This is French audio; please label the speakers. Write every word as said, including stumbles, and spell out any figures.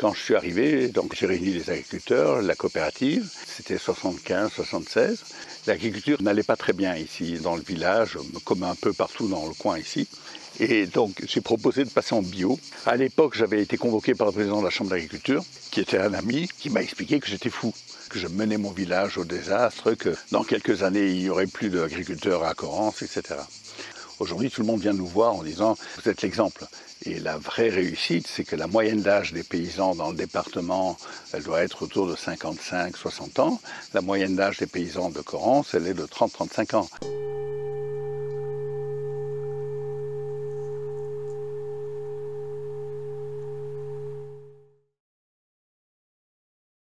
Speaker 1: Quand je suis arrivé, donc j'ai réuni les agriculteurs, la coopérative, c'était soixante-quinze soixante-seize. L'agriculture n'allait pas très bien ici dans le village, comme un peu partout dans le coin ici. Et donc j'ai proposé de passer en bio. À l'époque, j'avais été convoqué par le président de la Chambre d'agriculture, qui était un ami, qui m'a expliqué que j'étais fou, que je menais mon village au désastre, que dans quelques années, il n'y aurait plus d'agriculteurs à Correns, et cetera. Aujourd'hui, tout le monde vient nous voir en disant « vous êtes l'exemple ». Et la vraie réussite, c'est que la moyenne d'âge des paysans dans le département, elle doit être autour de cinquante-cinq soixante ans. La moyenne d'âge des paysans de Correns, elle est de trente à trente-cinq ans.